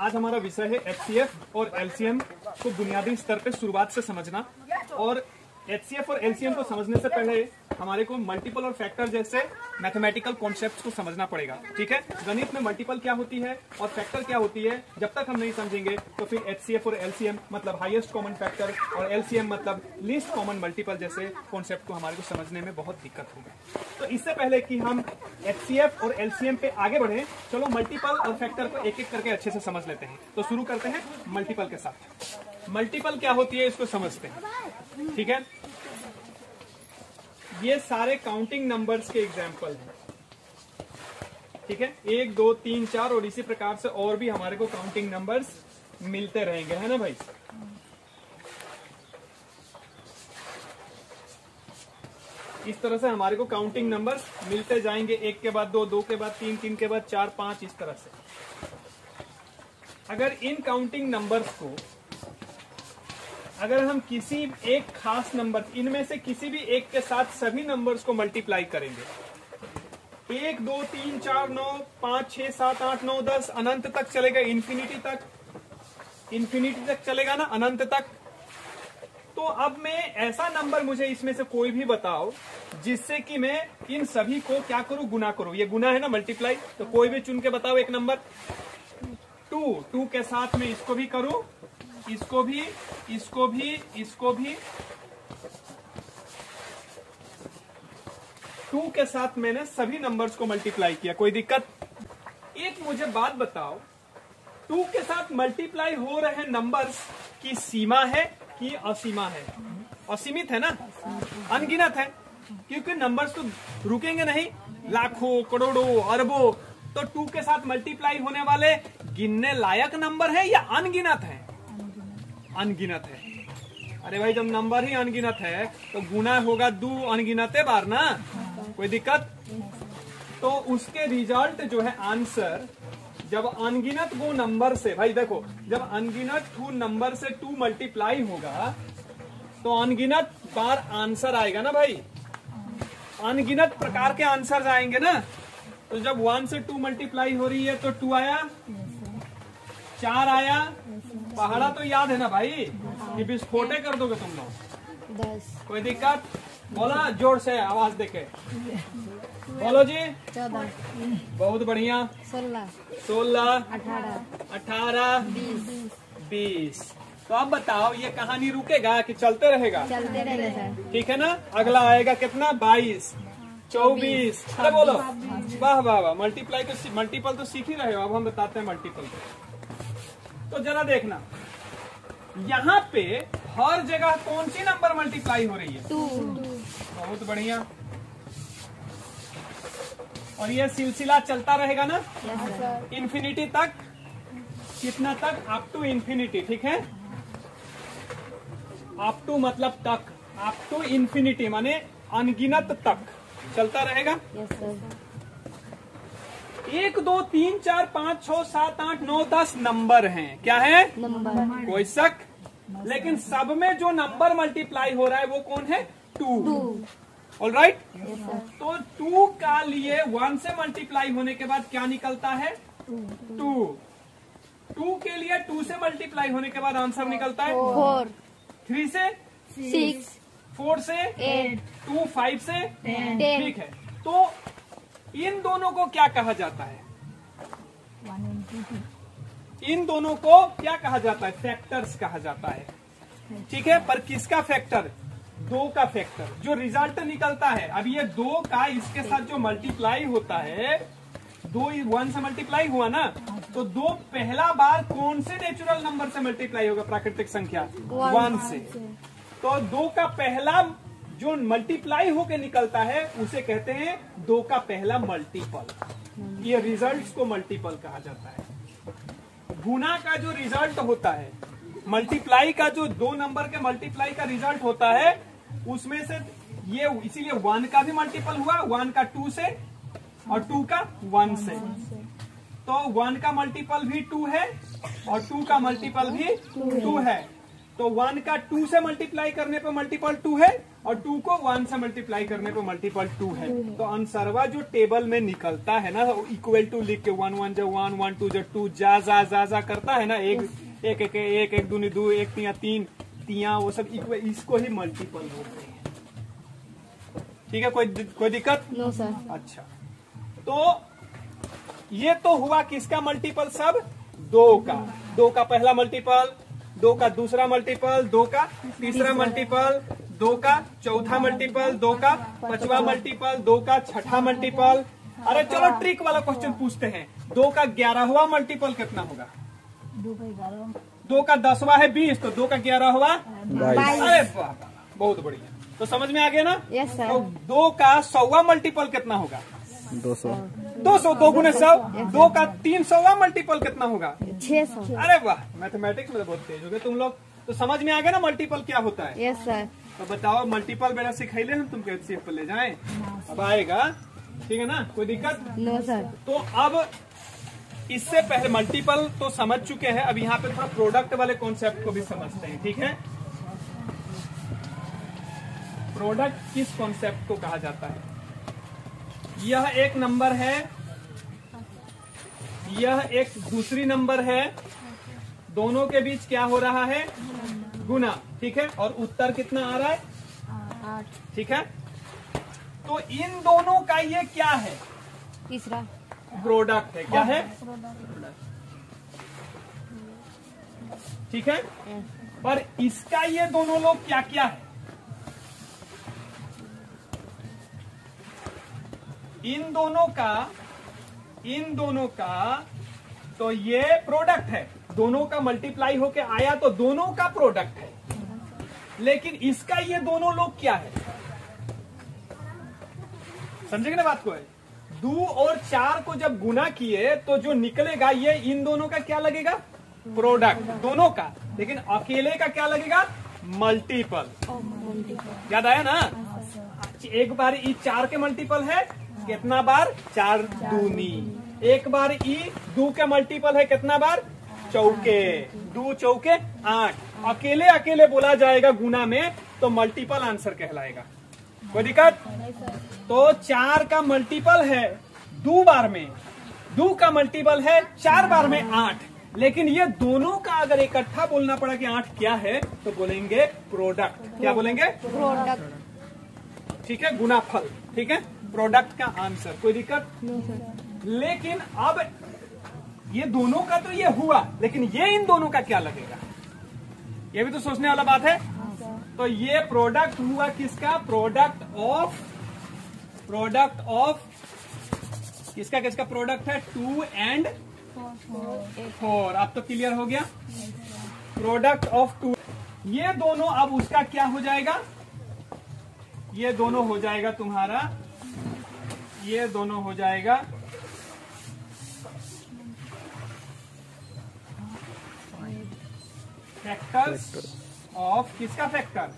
आज हमारा विषय है एचसीएफ और एलसीएम को बुनियादी स्तर पे शुरुआत से समझना। और एचसीएफ और एलसीएम को समझने से पहले हमारे को मल्टीपल और फैक्टर जैसे मैथमेटिकल कॉन्सेप्ट्स को समझना पड़ेगा। ठीक है, गणित में मल्टीपल क्या होती है और फैक्टर क्या होती है, जब तक हम नहीं समझेंगे तो फिर एचसीएफ और एलसीएम मतलब हाईएस्ट कॉमन फैक्टर और एलसीएम मतलब लीस्ट कॉमन मल्टीपल जैसे कॉन्सेप्ट को हमारे को समझने में बहुत दिक्कत होगी। तो इससे पहले कि हम एचसीएफ और एलसीएम पे आगे बढ़े, चलो मल्टीपल और फैक्टर को एक एक करके अच्छे से समझ लेते हैं। तो शुरू करते हैं मल्टीपल के साथ। मल्टीपल क्या होती है इसको समझते हैं। ठीक है, ये सारे काउंटिंग नंबर्स के एग्जाम्पल हैं। ठीक है, 1 2 3 4 और इसी प्रकार से और भी हमारे को काउंटिंग नंबर्स मिलते रहेंगे, है ना भाई। इस तरह से हमारे को काउंटिंग नंबर्स मिलते जाएंगे, 1 के बाद 2, 2 के बाद 3, 3 के बाद 4, 5 इस तरह से। अगर इन काउंटिंग नंबर्स को अगर हम किसी एक खास नंबर, इनमें से किसी भी एक के साथ सभी नंबर्स को मल्टीप्लाई करेंगे, 1 2 3 4 9 5 6 7 8 9 10 अनंत तक चलेगा, इन्फिनिटी तक चलेगा ना, अनंत तक। तो अब मैं ऐसा नंबर, मुझे इसमें से कोई भी बताओ जिससे कि मैं इन सभी को क्या करूं, गुना करूं। ये गुना है ना, मल्टीप्लाई। तो कोई भी चुन के बताओ एक नंबर। 2 के साथ में इसको भी करूं, इसको भी, इसको भी, इसको भी। 2 के साथ मैंने सभी नंबर्स को मल्टीप्लाई किया, कोई दिक्कत? एक मुझे बात बताओ, 2 के साथ मल्टीप्लाई हो रहे नंबर्स की सीमा है कि असीमा है? असीमित है ना, अनगिनत है, क्योंकि नंबर्स तो रुकेंगे नहीं, लाखों करोड़ों अरबों। तो 2 के साथ मल्टीप्लाई होने वाले गिनने लायक नंबर है या अनगिनत है? अनगिनत है। अरे भाई, जब नंबर ही अनगिनत है तो गुना होगा 2 अनगिनते बार ना, कोई दिक्कत? तो उसके रिजल्ट जो है आंसर, जब अनगिनत वो नंबर से, भाई देखो, जब अनगिनत 2 नंबर से 2 मल्टीप्लाई होगा तो अनगिनत बार आंसर आएगा ना भाई, अनगिनत प्रकार के आंसर आएंगे ना। तो जब 1 से 2 मल्टीप्लाई हो रही है तो 2 आया, 4 आया, पहाड़ा तो याद है ना भाई, कि विस्फोटे कर दोगे तुम लोग? 10। कोई दिक्कत? बोला जोर से, आवाज देके बोलो जी। 14। बहुत बढ़िया। 16। 18। 20। तो अब बताओ, ये कहानी रुकेगा कि चलते रहेगा? चलते रहेगा सर। ठीक है ना। अगला आएगा कितना? 22, 24। अरे बोलो, वाह वाह वाह। मल्टीप्लाई तो, मल्टीपल तो सीख ही रहे हो, अब हम बताते हैं मल्टीपल। तो जरा देखना, यहाँ पे हर जगह कौन सी नंबर मल्टीप्लाई हो रही है? 2। बहुत बढ़िया। और ये सिलसिला चलता रहेगा ना, इन्फिनिटी तक। कितना तक? Up to infinity. ठीक है, अप टू मतलब तक, अप टू इन्फिनिटी माने अनगिनत तक चलता रहेगा। 1 2 3 4 5 6 7 8 9 10 नंबर हैं। क्या है? नंबर। कोई शक? लेकिन सब में जो नंबर मल्टीप्लाई हो रहा है वो कौन है? 2। All right. तो 2 का लिए 1 से मल्टीप्लाई होने के बाद क्या निकलता है? 2। 2 के लिए 2 से मल्टीप्लाई होने के बाद आंसर निकलता है 4। 3 से 6। 4 से 8। 2, 5 से 10। ठीक है। तो इन दोनों को क्या कहा जाता है? इन दोनों को क्या कहा जाता है? फैक्टर्स कहा जाता है। ठीक है, पर किसका फैक्टर? 2 का फैक्टर। जो रिजल्ट निकलता है, अब ये 2 का इसके साथ जो मल्टीप्लाई होता है, 2 1 से मल्टीप्लाई हुआ ना, तो 2 पहला बार कौन से नेचुरल नंबर से मल्टीप्लाई होगा? प्राकृतिक संख्या 1 से। तो 2 का पहला जो मल्टीप्लाई होके निकलता है उसे कहते हैं 2 का पहला मल्टीपल। ये रिजल्ट्स को मल्टीपल कहा जाता है। गुना का जो रिजल्ट होता है, मल्टीप्लाई का जो 2 नंबर के मल्टीप्लाई का रिजल्ट होता है, उसमें से ये, इसीलिए 1 का भी मल्टीपल हुआ, 1 का 2 से और 2 का 1 से। तो 1 का मल्टीपल भी 2 है और 2 का मल्टीपल भी 2 है। तो 1 का 2 से मल्टीप्लाई करने पे मल्टीपल 2 है और 2 को 1 से मल्टीप्लाई करने पे मल्टीपल 2 है। तो आंसरवा जो टेबल में निकलता है ना, इक्वल टू लिख के 1 1 जो 1 1 2 जो 2 जा करता है ना, एक दूनी 2 एक तिया 3 तिया, वो सब इक्वल, इसको ही मल्टीपल बोलते हैं। ठीक है, कोई दिक्कत? No sir. अच्छा, तो ये तो हुआ किसका मल्टीपल? सब 2 का। 2 का पहला मल्टीपल, 2 का दूसरा मल्टीपल, 2 का तीसरा मल्टीपल, 2 का चौथा मल्टीपल, 2 का पांचवा मल्टीपल, 2 का छठा मल्टीपल। अरे चलो ट्रिक वाला क्वेश्चन पूछते हैं। 2 का 11वां मल्टीपल कितना होगा? 2 का 10वां है 20, तो 2 का 11वां 22। अरे वाह, बहुत बढ़िया। तो समझ में आ गया ना? Yes sir. तो 2 का 100वां मल्टीपल कितना होगा? 200। 200, 2 गुने 100। 2 का 300वां मल्टीपल कितना होगा? 600। अरे वाह, मैथमेटिक्स में तो बहुत तेज हो गए तुम लोग। तो समझ में आ गया ना मल्टीपल क्या होता है? Yes sir. तो बताओ, मल्टीपल बेटा सिखाइले हम तुमको HCF पर ले जाएं? अब आएगा, ठीक है ना? कोई दिक्कत? No sir. तो अब इससे पहले मल्टीपल तो समझ चुके हैं, अब यहाँ पे थोड़ा प्रोडक्ट वाले कॉन्सेप्ट को भी समझते हैं। ठीक है, प्रोडक्ट किस कॉन्सेप्ट को कहा जाता है? यह एक नंबर है, यह एक दूसरी नंबर है, दोनों के बीच क्या हो रहा है? गुना। ठीक है, और उत्तर कितना आ रहा है? 8। ठीक है, तो इन दोनों का ये क्या है? तीसरा प्रोडक्ट है। क्या है? ठीक है, पर इसका ये दोनों लोग क्या क्या है? इन दोनों का तो ये प्रोडक्ट है, दोनों का मल्टीप्लाई होके आया तो दोनों का प्रोडक्ट है। लेकिन इसका ये दोनों लोग क्या है? समझेंगे ना बात को? 2 और 4 को जब गुना किए तो जो निकलेगा ये इन दोनों का क्या लगेगा? प्रोडक्ट दोनों का। लेकिन अकेले का क्या लगेगा? मल्टीपल। याद आया ना? एक बार ई 4 के मल्टीपल है, कितना बार? 4 दूनी। एक बार ई 2 के मल्टीपल है, कितना बार? चौके। 2 चौके 8। अकेले अकेले बोला जाएगा गुना में तो मल्टीपल आंसर कहलाएगा। कोई दिक्कत? तो 4 का मल्टीपल है 2 बार में, 2 का मल्टीपल है 4 बार में 8। लेकिन ये दोनों का अगर इकट्ठा बोलना पड़ा कि 8 क्या है, तो बोलेंगे प्रोडक्ट। क्या बोलेंगे? प्रोडक्ट। ठीक है, गुनाफल। ठीक है, प्रोडक्ट का आंसर। कोई दिक्कत? No sir. लेकिन अब ये दोनों का तो ये हुआ, लेकिन ये इन दोनों का क्या लगेगा? ये भी तो सोचने वाला बात है। तो ये प्रोडक्ट हुआ किसका? प्रोडक्ट ऑफ किसका किसका प्रोडक्ट है? 2 and 4। अब तो क्लियर हो गया? Product of 2। ये दोनों अब उसका क्या हो जाएगा? ये दोनों हो जाएगा तुम्हारा, ये दोनों हो जाएगा फैक्टर्स ऑफ किसका फैक्टर?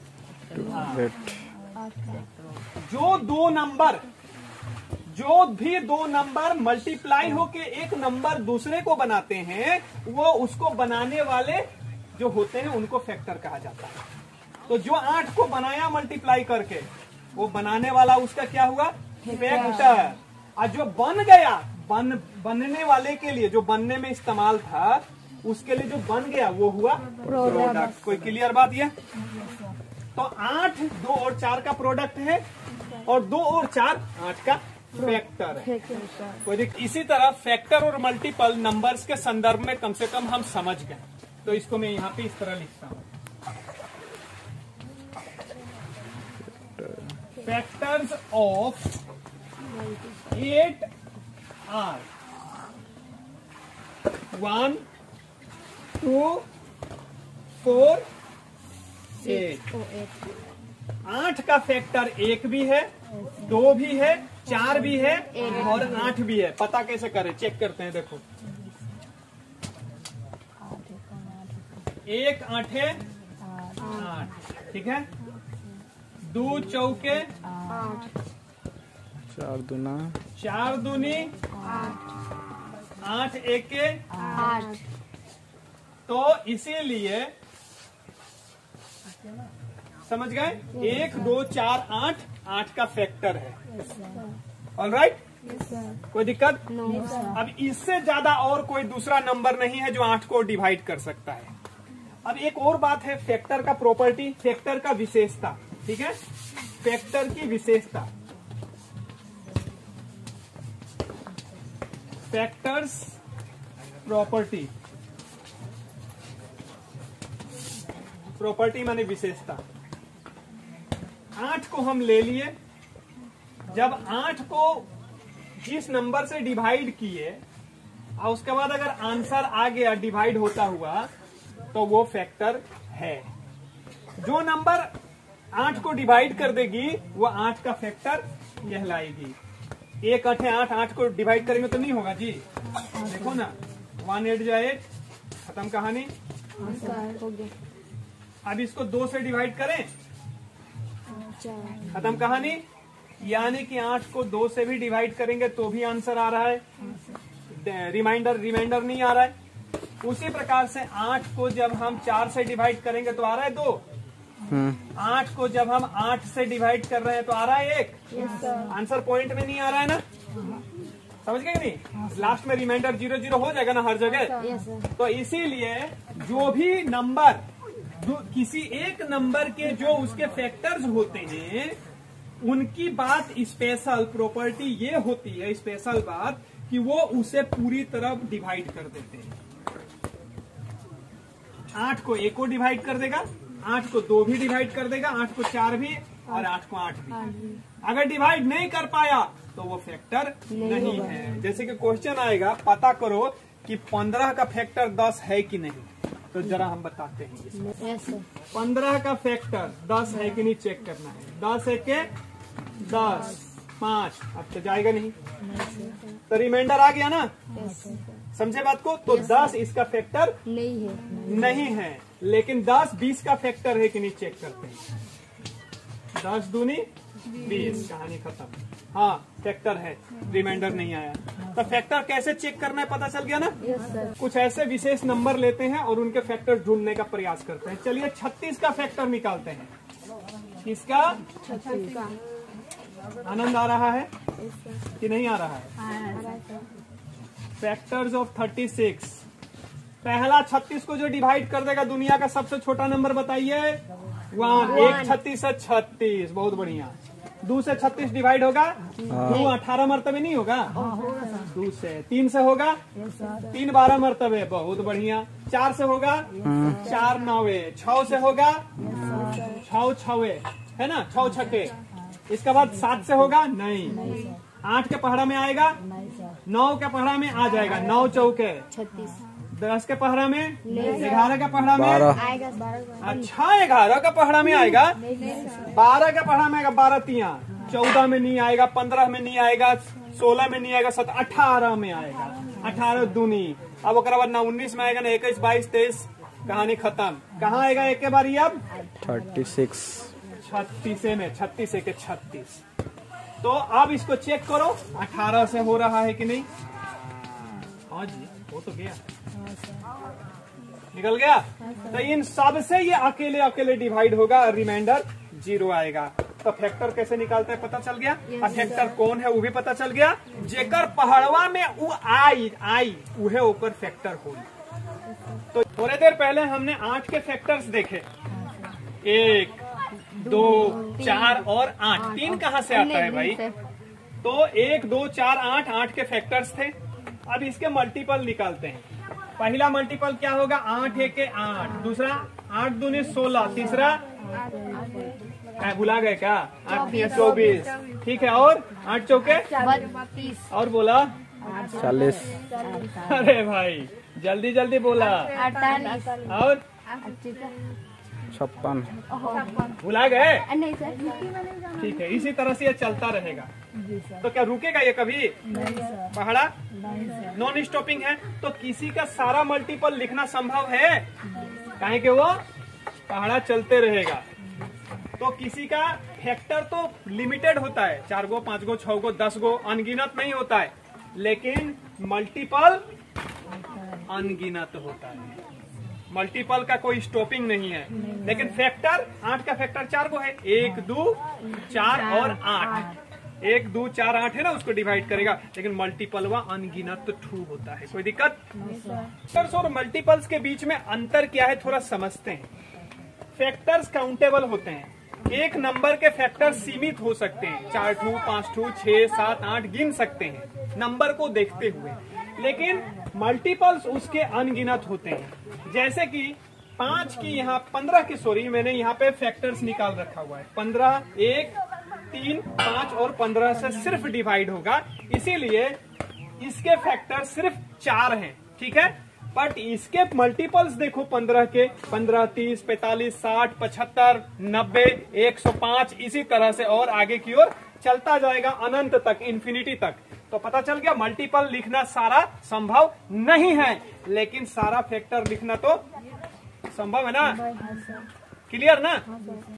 जो भी दो नंबर मल्टीप्लाई होके एक नंबर दूसरे को बनाते हैं, वो उसको बनाने वाले जो होते हैं उनको फैक्टर कहा जाता है। तो जो 8 को बनाया मल्टीप्लाई करके, वो बनाने वाला उसका क्या हुआ? फैक्टर। और जो बन गया, बनने वाले के लिए जो बनने में इस्तेमाल था, उसके लिए जो बन गया वो हुआ प्रोडक्ट। कोई क्लियर बात ये? तो 8 2 और 4 का प्रोडक्ट है और 2 और 4 8 का फैक्टर है। कोई इसी तरह फैक्टर और मल्टीपल नंबर्स के संदर्भ में कम से कम हम समझ गए। तो इसको मैं यहाँ पे इस तरह लिखता हूँ, फैक्टर्स ऑफ 8 आर 1 2 4 8। 8 का फैक्टर 1 भी है, 2 भी है, 4 भी है और 8 भी है। पता कैसे करें? चेक करते हैं। देखो, 1 8 8, ठीक है। 2 चौके 4 दूना 4 दूनी 8 एके 8। तो इसीलिए समझ गए? 1 2 4 8 8 का फैक्टर है। ऑलराइट, कोई दिक्कत? अब इससे ज्यादा और कोई दूसरा नंबर नहीं है जो 8 को डिवाइड कर सकता है। अब एक और बात है फैक्टर का प्रॉपर्टी, फैक्टर का विशेषता। ठीक है, फैक्टर की विशेषता, फैक्टर्स प्रॉपर्टी, प्रॉपर्टी माने विशेषता। 8 को हम ले लिए, जब 8 को जिस नंबर से डिवाइड किए और उसके बाद अगर आंसर आ गया डिवाइड होता हुआ तो वो फैक्टर है। जो नंबर 8 को डिवाइड कर देगी वो 8 का फैक्टर कहलाएगी। 1 8 है 8, 8 को डिवाइड करेंगे तो नहीं होगा जी। देखो ना, 1 8 जा 8, खत्म कहानी। हो गया। अब इसको 2 से डिवाइड करें, 4 खत्म कहानी। यानी कि 8 को 2 से भी डिवाइड करेंगे तो भी आंसर आ रहा है, रिमाइंडर नहीं आ रहा है। उसी प्रकार से 8 को जब हम 4 से डिवाइड करेंगे तो आ रहा है 2। 8 को जब हम 8 से डिवाइड कर रहे हैं तो आ रहा है 1। आंसर पॉइंट में नहीं आ रहा है ना, समझ गए नहीं? लास्ट में रिमाइंडर 0 0 हो जाएगा ना हर जगह। तो इसीलिए जो भी नंबर, जो किसी एक नंबर के जो उसके फैक्टर्स होते हैं उनकी बात स्पेशल प्रॉपर्टी ये होती है, स्पेशल बात कि वो उसे पूरी तरह डिवाइड कर देते हैं। 8 को 1 को डिवाइड कर देगा, 8 को 2 भी डिवाइड कर देगा, 8 को 4 भी और 8 को 8 भी। अगर डिवाइड नहीं कर पाया तो वो फैक्टर नहीं है। जैसे कि क्वेश्चन आएगा, पता करो कि 15 का फैक्टर 10 है कि नहीं, तो जरा हम बताते हैं इसमें। 15 का फैक्टर 10 है कि नहीं चेक करना है। 10 है के 10, 5, अब तो जाएगा नहीं, तो रिमाइंडर आ गया ना, समझे बात को? तो 10 इसका फैक्टर नहीं है, लेकिन 10 20 का फैक्टर है कि नहीं चेक करते हैं। 10 दूनी 20, कहानी खत्म। हाँ, फैक्टर है, रिमाइंडर नहीं आया। तो फैक्टर कैसे चेक करना है पता चल गया ना? कुछ ऐसे विशेष नंबर लेते हैं और उनके फैक्टर ढूंढने का प्रयास करते हैं। चलिए 36 का फैक्टर निकालते हैं। किसका? 36 का। आनंद आ रहा है कि नहीं आ रहा है? Factors of 36। पहला 36 को जो डिवाइड कर देगा दुनिया का सबसे छोटा नंबर बताइए। 1। 1 36 है 36, बहुत बढ़िया। 2 से 36 डिवाइड होगा, 2 18 मरतबे नहीं होगा। 2 से 3 से होगा, 3 12 मरतबे, बहुत बढ़िया। 4 से होगा, 4 9, 6 से होगा, 6 6 है ना, 6 छक्के। इसके बाद 7 से होगा, नहीं। 8 के पहाड़ा में आएगा, 9 के पहाड़ा में आ जाएगा, 9 चौके 36। 10 के पहाड़ा में, 11 के पहाड़ा में आएगा। अच्छा 11 का पहाड़ा में आएगा, 12 के पहाड़ा में आएगा, 12 तिया 14 में नहीं आएगा, 15 में नहीं आएगा, 16 में नहीं आएगा, 17 18 में आएगा। 18 दूनी, अब ओकरा बाद ना 19 में आएगा, ना 21 22 23, कहानी खत्म। कहाँ आएगा एक के बारी? अब 36 में 36 है के 36। तो अब इसको चेक करो 18 से हो रहा है कि नहीं। हाँ जी, हो तो गया, निकल गया। तो इन सब से ये अकेले अकेले डिवाइड होगा और रिमाइंडर 0 आएगा। तो फैक्टर कैसे निकालते हैं पता चल गया। और फैक्टर कौन है वो भी पता चल गया। जेकर पहाड़वा में वो आई उहे ऊपर फैक्टर हो। तो थोड़ी देर पहले हमने 8 के फैक्टर्स देखे, 1 2 4 और 8। 3 कहाँ से आता है भाई? तो 1 2 4 8 8 के फैक्टर्स थे। अब इसके मल्टीपल निकालते हैं। पहला मल्टीपल क्या होगा? 8 है के 8, दूसरा 8 दूनी 16, तीसरा भुला गए क्या? 8 3 24, ठीक है। और 8 चौके 32, और बोला 40। अरे भाई जल्दी जल्दी बोला। 48 और 56। भुला गए? नहीं सर, ठीक है, इसी तरह से ये चलता रहेगा। तो क्या रुकेगा ये कभी? पहाड़ा नॉन स्टॉपिंग है। तो किसी का सारा मल्टीपल लिखना संभव है, काहे कि वो पहाड़ा चलते रहेगा। तो किसी का फैक्टर तो लिमिटेड होता है, 4 गो 5 गो 6 गो 10 गो, अनगिनत नहीं होता है। लेकिन मल्टीपल अनगिनत होता है। मल्टीपल का कोई स्टॉपिंग नहीं है। लेकिन फैक्टर 8 का फैक्टर 4 को है, 1 2 4 और 8, 1 2 4 8 है ना, उसको डिवाइड करेगा। लेकिन मल्टीपल व अनगिनत ट्रू होता है। कोई दिक्कत? फैक्टर्स और मल्टीपल्स के बीच में अंतर क्या है थोड़ा समझते हैं। फैक्टर्स काउंटेबल होते हैं, एक नंबर के फैक्टर सीमित हो सकते हैं, 4 2 5 2 6 7 8 गिन सकते हैं नंबर को देखते हुए। लेकिन मल्टीपल्स उसके अनगिनत होते हैं। जैसे कि 5 की यहाँ 15 की, सॉरी मैंने यहाँ पे फैक्टर्स निकाल रखा हुआ है। 15 1 3 5 और 15 से सिर्फ डिवाइड होगा, इसीलिए इसके फैक्टर सिर्फ 4 हैं। ठीक है, बट इसके मल्टीपल्स देखो 15 के, 15 30 45 60 75 90 105, इसी तरह से और आगे की ओर चलता जाएगा अनंत तक, इन्फिनिटी तक। तो पता चल गया मल्टीपल लिखना सारा संभव नहीं है, लेकिन सारा फैक्टर लिखना तो संभव है ना। क्लियर ना?